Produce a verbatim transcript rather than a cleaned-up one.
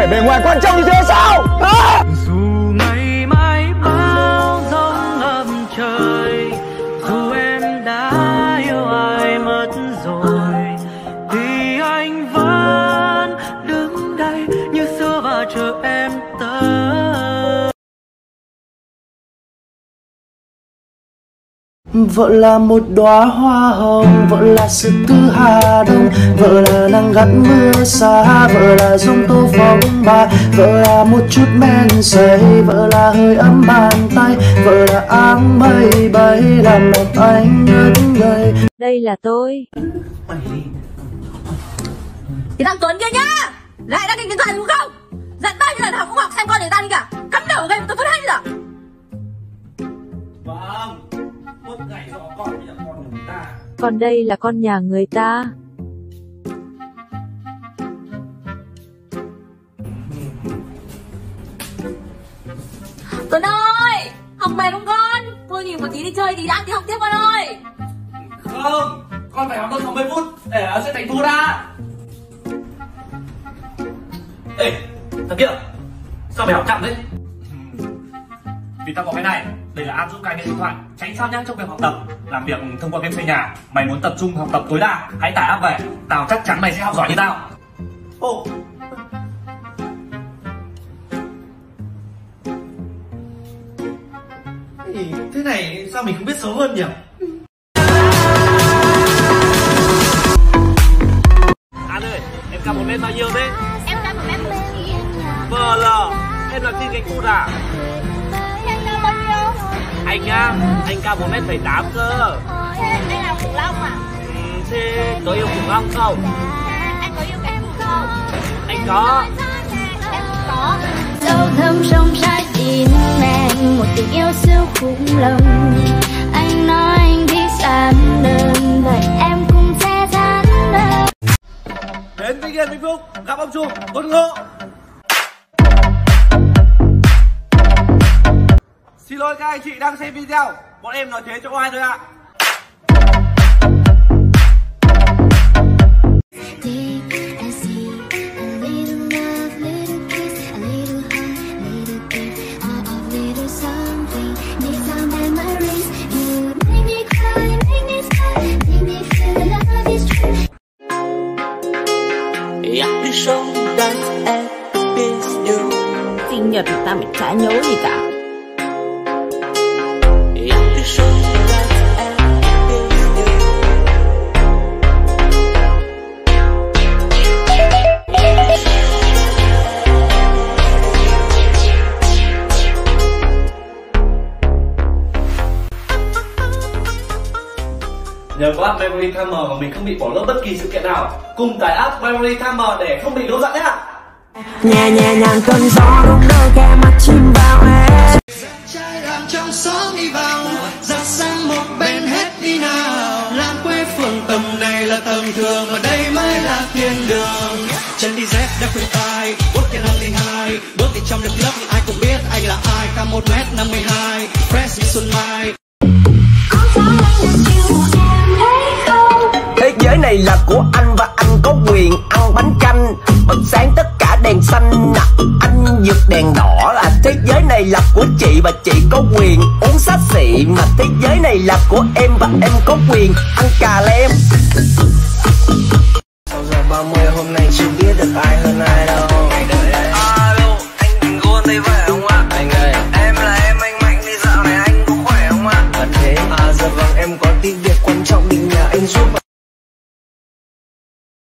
để bề ngoài quan trọng như thế sao? À! Dù ngày mai bão giông ngập trời, dù em đã yêu ai mất rồi, thì anh vẫn đứng đây như xưa và chờ em tới. Vợ là một đóa hoa hồng, vợ là sự thứ Hà Đông, vợ là nắng gắt mưa xa, vợ là giông tố phong ba, vợ là một chút men say, vợ là hơi ấm bàn tay, vợ là áng mây bay làm lòng anh ngất ngây. Đây là tôi. Cái thằng Tuấn kia nhá, lại đang đánh điện thoại đúng không? Dặn bao nhiêu lần học cũng học xem con người ta đi cả, cắm đầu game tôi phát hay rồi. Vâng, suốt ngày cho con bây giờ con người ta. Còn đây là con nhà người ta. Tuấn ơi, học mệt không con? Thôi nghỉ một tí đi chơi tí đã, tí học tiếp con ơi. Không, con phải học hơn sáu mươi phút để nó sẽ thành thua đã. Ê, thằng kia, sao mày học chậm đấy? Vì tao có cái này, đây là app giúp cai nghiện điện thoại, tránh sao nhãng trong việc học tập, làm việc thông qua game xây nhà. Mày muốn tập trung học tập tối đa, hãy tải app về, tao chắc chắn mày sẽ học giỏi như tao. Ồ. Thế này sao mình không biết sớm hơn nhỉ? An ơi, em cao một mét bao nhiêu thế? Em cao một mét bảy. Vờ lờ, em là tin cánh cụt à? Anh cao bao nhiêu? Anh á, anh cao một mét bảy tám cơ. Thế anh là khủng long à? Ừ, thế có yêu khủng long không? Anh có yêu em không? Anh có. Em có. Sâu thẳm trong trái tim em một tình yêu siêu khủng long. Anh nói anh thích giản đơn, vậy em cũng sẽ giản đơn. Đến với Game Vĩnh Phúc, gặp ông chủ Tuấn Ngộ. Xin lỗi các anh chị đang xem video, bọn em nói thế cho ai thôi ạ. Sinh nhật mà ta phải chả nhớ gì cả. Nhờ có app Memory Timer mà mình không bị bỏ lỡ bất kỳ sự kiện nào. Cùng tải app Memory Timer để không bị lố giận nhé. Nhẹ nhẹ nhàng cơn gió đung đưa khe mắt chim vào em. Trái đàn trong gió đi vào, ra sang một bên hết đi nào. Làng quê phường tầm này là tầm thường, mà đây mới là thiên đường. Chân đi dép đã khuyên tai, bước kia năm đi hai, bước đi trong lớp lớp ai cũng biết anh là ai. Cao một mét năm mươi hai, fresh như xuân mai. Thế giới này là của anh và anh có quyền ăn bánh canh. Bật sáng tất cả đèn xanh, anh giật đèn đỏ. Là thế giới này là của chị và chị có quyền uống xá xị. Mà thế giới này là của em và em có quyền ăn cà lem. Sau giờ ba mươi hôm nay chưa biết được ai hơn ai.